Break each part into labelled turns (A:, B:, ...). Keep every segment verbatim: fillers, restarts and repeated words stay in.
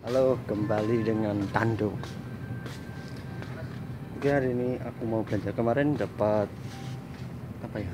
A: Halo, kembali dengan Tando. Oke, hari ini aku mau belanja. Kemarin dapat apa ya?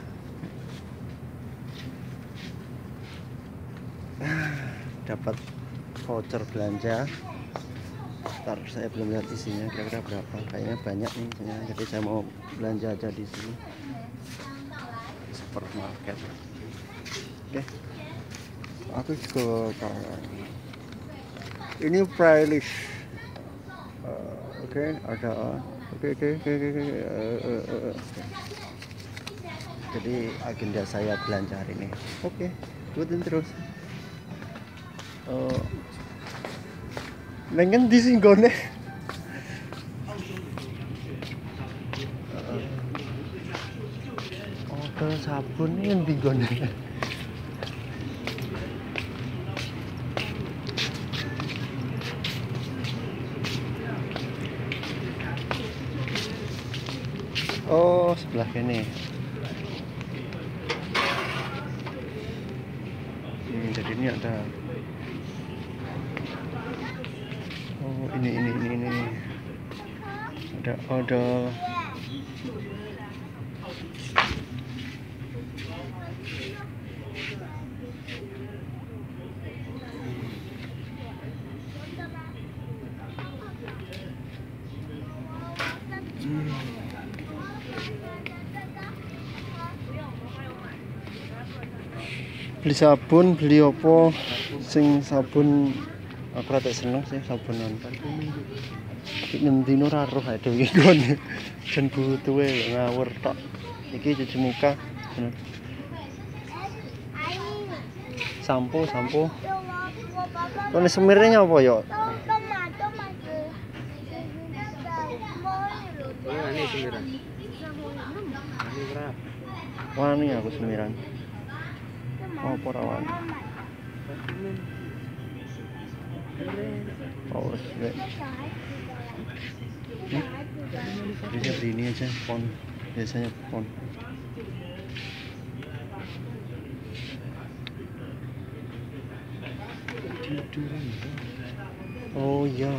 A: Dapat voucher belanja. Ntar saya belum lihat isinya kira-kira berapa. Kayaknya banyak nih isinya. Jadi saya mau belanja aja di sini. Supermarket. Oke. Aku juga kawan. Ini playlist. Uh, Oke, okay, ada. Oke, oke, oke, oke. Jadi agenda saya belanja hari ini. Oke, okay, ikutin terus. Oh, nengen di singgone. Oh, ke sabun yang di gone. Oh, sebelah sini. Hmm, jadi ini ada. Oh, ini ini ini ini. Ada ada. Hmm. Beli sabun, beli opo sing sabun aku rada seneng sih sabunan tapi ngendino ora roh ae dhewe iki gone jen butuhe ngawur tok iki cuci muka sampo sampo kone semirnya apa ya ini semiran wani aku semiran apa rawan oh sudah bisa beli ini aja pon biasanya pon oh iya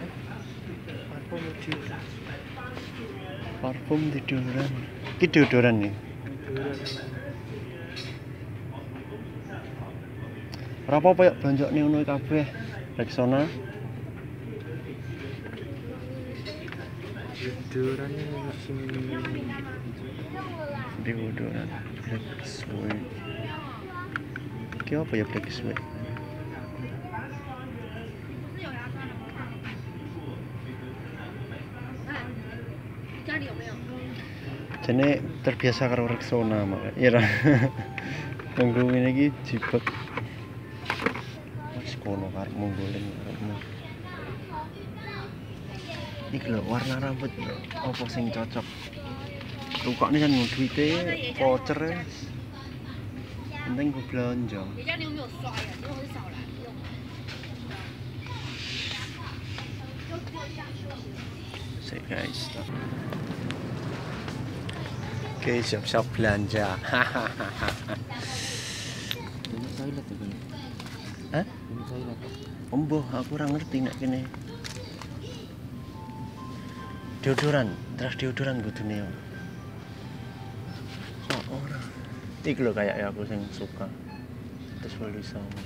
A: parfum tiduran ini deodoran nih berapa apa ya belanja nih ono kabeh Rexona deodorannya deodoran Black Sweat ini apa ya Black Sweat jadi terbiasa karo Rexona makanya iya nunggu ini lagi jibet mas kono karepmu goleng karepmu iki lho warna rambut apa sing cocok tukokne kan duwite voucher penting gue belanja sih guys oke siap-siap belanja hahaha ini toilet itu nih hah? Ini toilet emboh aku kurang ngerti nek kene deodoran terus deodoran kudune oh ora iki lho kayak ya aku sing suka terus beli sama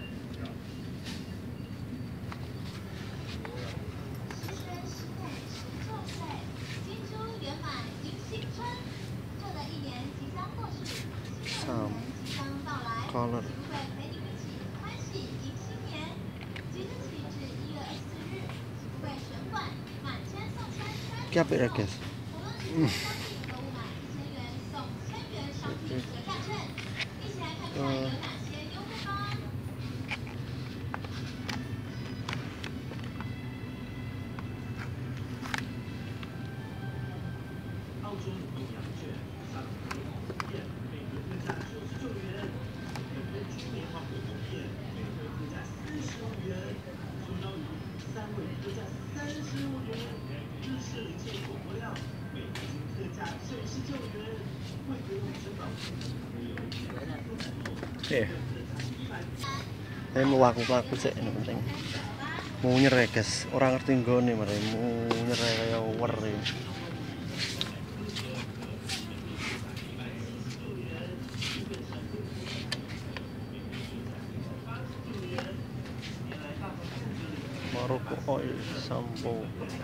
A: sam color apik ya guys uh. Eh, saya mau laku-laku sih, ini penting. Munyer ya guys, orang ngerti nggone mereka munyer kayak war ya. Maroko oil sampo.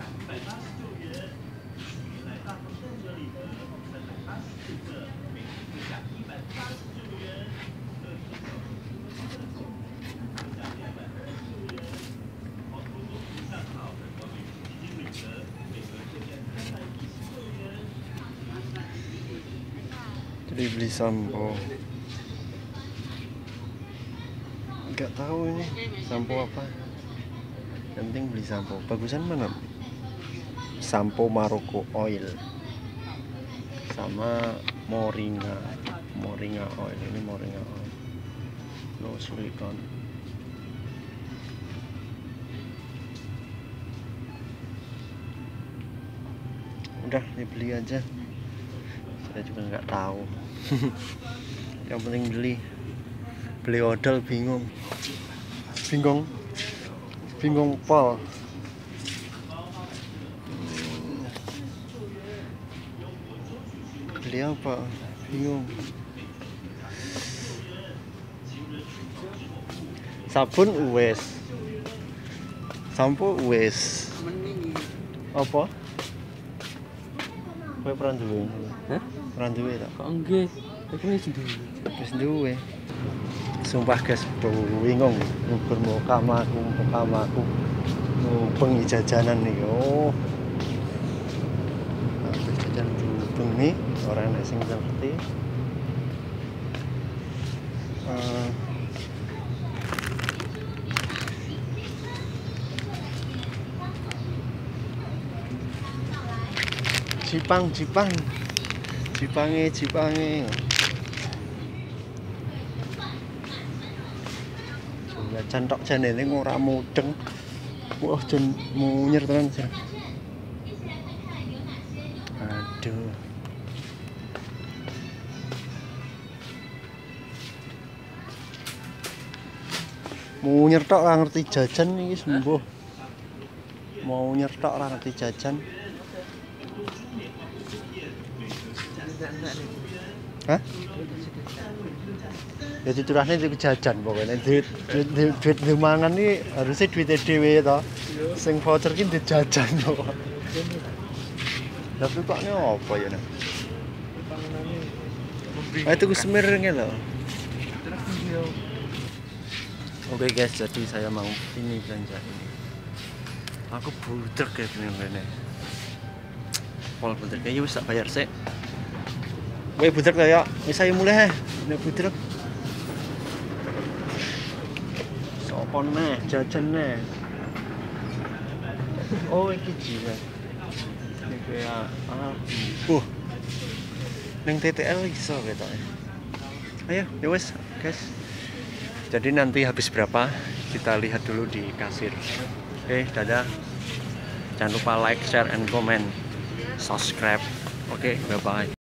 A: Jadi beli sampo, nggak tahu ini sampo apa. Yang penting beli sampo. Bagusan mana? Sampo Maroko oil sama moringa, moringa oil. Ini moringa oil, no silicone. Udah dibeli aja. Saya juga nggak tahu. Yang penting beli. Beli odol bingung. Bingung. Bingung pol. Beli apa? Bingung. Sabun wes. Sampo wes. Apa? Kowe pernah duwe? Hah? Pernah duwe tak?
B: Kok nggih? Iki wis duwe.
A: Wis duwe. Sumpah guys, bingung ngukur mau kamaku, mau kamaku. Mau bengi jajanan nih. Oh. Nah, jajan bengi orang nek sing ngerti. Uh, Jipang, Jipang, Jipange, Jipange. Coba cantok janele ora mudeng. Wah, jen munyer tenan sih. Aduh. Munyer tok ora ngerti jajan iki sembuh. Mau nyertok ora ngerti jajan. Hah? Ya diturahne di jajan pokoknya duit duit duit, duit dimangan nih harusnya duitnya dhewe to. Sing voucher ki di jajan kok. Tapi kok apa ya nek? Ah itu semir ngene lho. Oke guys, jadi saya mau ini belanja ini. Aku buter kayak gini ngene. Pol buter kayak wis tak bayar sik. Kowe butrek ta ya? Wis ayo mulai. Nek butrek. Sopo neh jajan neh. Oh iki jiwa. Iki ya ah. Uh. Ning T T L iso ketoke. Ayo, ya wis, guys. Jadi nanti habis berapa kita lihat dulu di kasir. Oke, dadah. Jangan lupa like, share, and comment. Subscribe. Oke, bye bye.